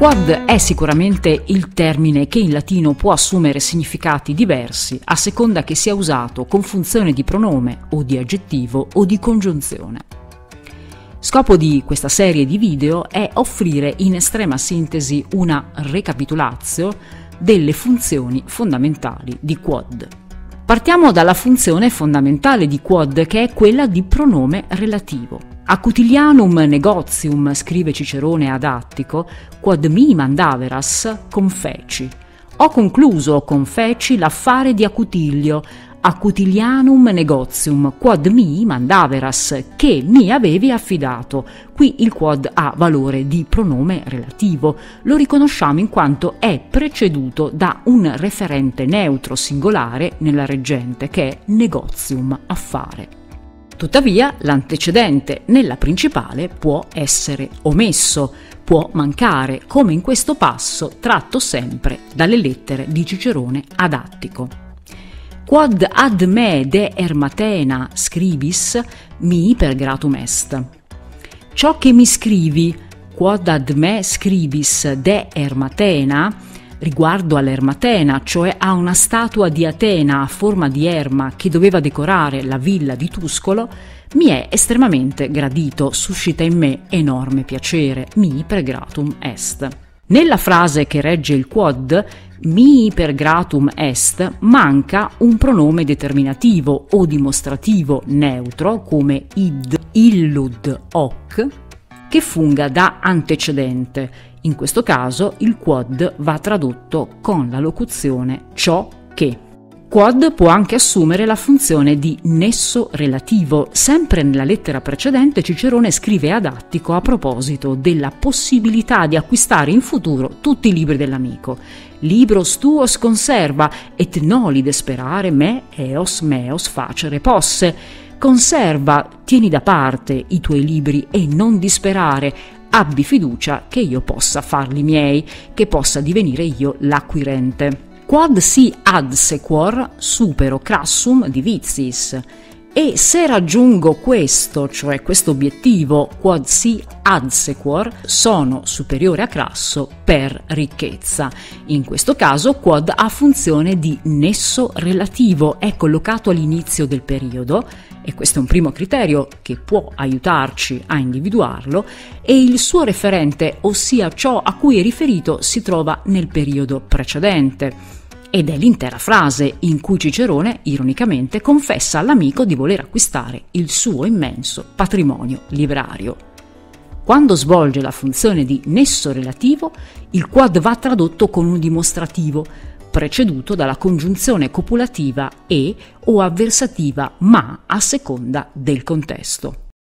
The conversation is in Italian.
Quod è sicuramente il termine che in latino può assumere significati diversi a seconda che sia usato con funzione di pronome o di aggettivo o di congiunzione. Scopo di questa serie di video è offrire in estrema sintesi una recapitulazio delle funzioni fondamentali di quod. Partiamo dalla funzione fondamentale di quod, che è quella di pronome relativo. Acutilianum negotium, scrive Cicerone ad Attico, quod mi mandaveras confeci. Ho concluso, confeci, l'affare di Acutilio, Acutilianum negotium, quod mi mandaveras, che mi avevi affidato. Qui il quod ha valore di pronome relativo. Lo riconosciamo in quanto è preceduto da un referente neutro singolare nella reggente, che è negotium, affare. Tuttavia, l'antecedente nella principale può essere omesso, può mancare, come in questo passo tratto sempre dalle lettere di Cicerone ad Attico. Quod ad me de Ermatena scribis, mi per gratum est. Ciò che mi scrivi, quod ad me scribis de Ermatena, riguardo all'Ermatena, cioè a una statua di Atena a forma di erma che doveva decorare la villa di Tuscolo, mi è estremamente gradito, suscita in me enorme piacere, mi per gratum est. Nella frase che regge il quod, mi per gratum est, manca un pronome determinativo o dimostrativo neutro come id, illud, hoc, che funga da antecedente. In questo caso il quod va tradotto con la locuzione ciò che. Quod può anche assumere la funzione di nesso relativo. Sempre nella lettera precedente Cicerone scrive ad Attico a proposito della possibilità di acquistare in futuro tutti i libri dell'amico. Libros tuos conserva, et noli desperare me eos meos facere posse. Conserva, tieni da parte i tuoi libri e non disperare. Abbi fiducia che io possa farli miei, che possa divenire io l'acquirente. Quod si adsequor supero crassum divitiis. E se raggiungo questo, cioè questo obiettivo, quod si adsequor, sono superiore a Crasso per ricchezza. In questo caso quod ha funzione di nesso relativo, è collocato all'inizio del periodo, e questo è un primo criterio che può aiutarci a individuarlo, e il suo referente, ossia ciò a cui è riferito, si trova nel periodo precedente. Ed è l'intera frase in cui Cicerone, ironicamente, confessa all'amico di voler acquistare il suo immenso patrimonio librario. Quando svolge la funzione di nesso relativo, il quod va tradotto con un dimostrativo, preceduto dalla congiunzione copulativa e o avversativa ma a seconda del contesto.